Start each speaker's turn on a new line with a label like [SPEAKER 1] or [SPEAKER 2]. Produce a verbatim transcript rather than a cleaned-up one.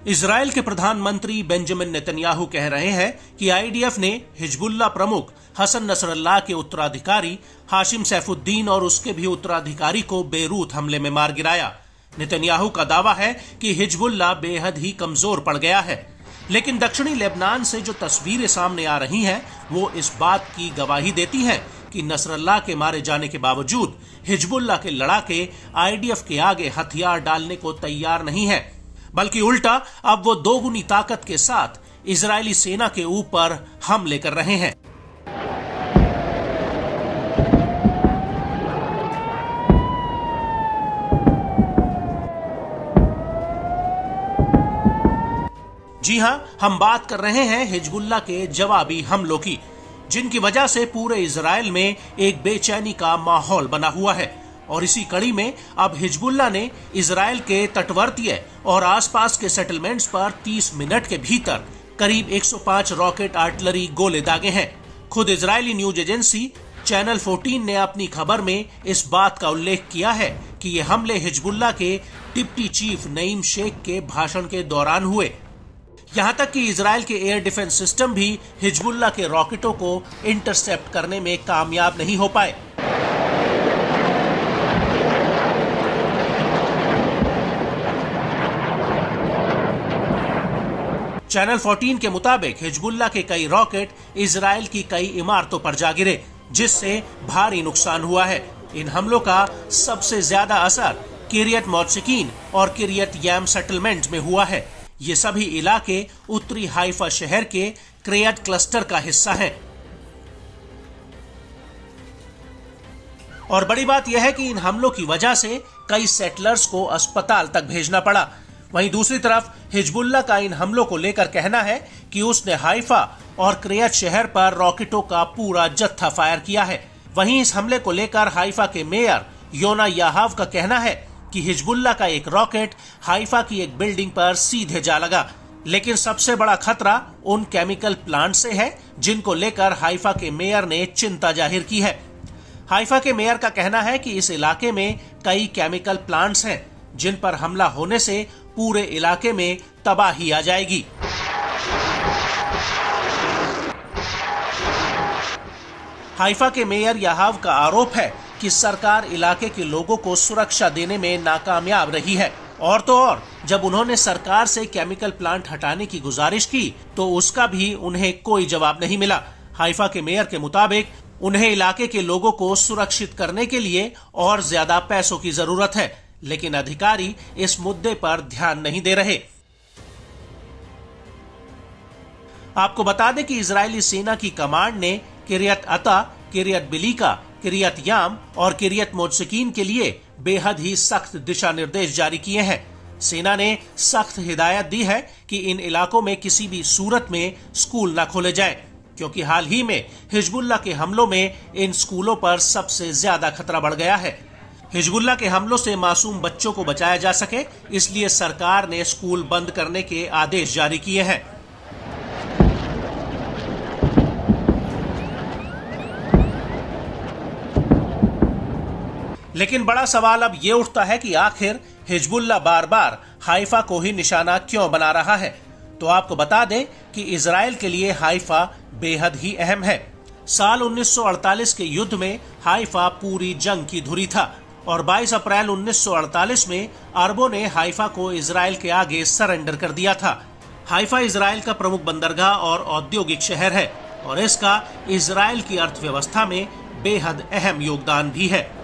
[SPEAKER 1] Israel के प्रधानमंत्री Benjamin Netanyahu कह रहे हैं कि आईडीएफ ने हिजबुल्लाह प्रमुख हसन नसरल्लाह के उत्तराधिकारी हाशिम सैफुद्दीन और उसके भी उत्तराधिकारी को बेरूत हमले में मार गिराया। नेतन्याहू का दावा है कि हिजबुल्लाह बेहद ही कमजोर पड़ गया है, लेकिन दक्षिणी लेबनान से जो तस्वीरें सामने आ रही हैं वो इस बात की गवाही देती हैं कि नसरल्लाह के मारे जाने के बावजूद हिजबुल्लाह के लड़ाके आईडीएफ के आगे हथियार डालने को तैयार नहीं है, बल्कि उल्टा अब वो दोगुनी ताकत के साथ इजरायली सेना के ऊपर हमले कर रहे हैं। जी हां, हम बात कर रहे हैं हिजबुल्लाह के जवाबी हमलों की, जिनकी वजह से पूरे इजराइल में एक बेचैनी का माहौल बना हुआ है। और इसी कड़ी में अब हिजबुल्लाह ने इजराइल के तटवर्तीय और आसपास के सेटलमेंट्स पर तीस मिनट के भीतर करीब एक सौ पाँच रॉकेट आर्टिलरी गोले दागे हैं। खुद इजरायली न्यूज एजेंसी चैनल चौदह ने अपनी खबर में इस बात का उल्लेख किया है कि ये हमले हिजबुल्लाह के डिप्टी चीफ नईम शेख के भाषण के दौरान हुए। यहां तक कि इजराइल के एयर डिफेंस सिस्टम भी हिजबुल्लाह के रॉकेटों को इंटरसेप्ट करने में कामयाब नहीं हो पाए। चैनल चौदह के मुताबिक हिजबुल्लाह के कई रॉकेट इजराइल की कई इमारतों पर जा गिरे, जिससे भारी नुकसान हुआ है। इन हमलों का सबसे ज्यादा असर किरियत मोत्सिकीन और किरियत याम सेटलमेंट में हुआ है। ये सभी इलाके उत्तरी हाइफा शहर के क्रियत क्लस्टर का हिस्सा हैं। और बड़ी बात यह है कि इन हमलों की वजह से कई सेटलर्स को अस्पताल तक भेजना पड़ा। वहीं दूसरी तरफ हिजबुल्लाह का इन हमलों को लेकर कहना है कि उसने हाइफा और क्रियत शहर पर रॉकेटों का पूरा जत्था फायर किया है। वहीं इस हमले को लेकर हाइफा के मेयर योना याहाव का कहना है कि हिजबुल्लाह का एक रॉकेट हाइफा की एक बिल्डिंग पर सीधे जा लगा, लेकिन सबसे बड़ा खतरा उन केमिकल प्लांट से है जिनको लेकर हाइफा के मेयर ने चिंता जाहिर की है। हाइफा के मेयर का कहना है कि इस इलाके में कई केमिकल प्लांट्स हैं जिन पर हमला होने से पूरे इलाके में तबाही आ जाएगी। हाइफा के मेयर याहाव का आरोप है कि सरकार इलाके के लोगों को सुरक्षा देने में नाकामयाब रही है। और तो और जब उन्होंने सरकार से केमिकल प्लांट हटाने की गुजारिश की तो उसका भी उन्हें कोई जवाब नहीं मिला। हाइफा के मेयर के मुताबिक उन्हें इलाके के लोगों को सुरक्षित करने के लिए और ज्यादा पैसों की जरूरत है, लेकिन अधिकारी इस मुद्दे पर ध्यान नहीं दे रहे। आपको बता दें कि इजरायली सेना की कमांड ने किरियत अता, किरियत बिलीका, किरियत याम और किरियत मोत्सिकीन के लिए बेहद ही सख्त दिशा निर्देश जारी किए हैं। सेना ने सख्त हिदायत दी है कि इन इलाकों में किसी भी सूरत में स्कूल न खोले जाएं, क्योंकि हाल ही में हिजबुल्लाह के हमलों में इन स्कूलों पर सबसे ज्यादा खतरा बढ़ गया है। हिजबुल्लाह के हमलों से मासूम बच्चों को बचाया जा सके, इसलिए सरकार ने स्कूल बंद करने के आदेश जारी किए हैं। लेकिन बड़ा सवाल अब ये उठता है कि आखिर हिजबुल्लाह बार बार हाइफा को ही निशाना क्यों बना रहा है। तो आपको बता दें कि इजराइल के लिए हाइफा बेहद ही अहम है। साल उन्नीस सौ अड़तालीस के युद्ध में हाइफा पूरी जंग की धुरी था और बाईस अप्रैल उन्नीस सौ अड़तालीस में अरबों ने हाइफा को इजराइल के आगे सरेंडर कर दिया था। हाइफा इजराइल का प्रमुख बंदरगाह और औद्योगिक शहर है और इसका इजराइल की अर्थव्यवस्था में बेहद अहम योगदान भी है।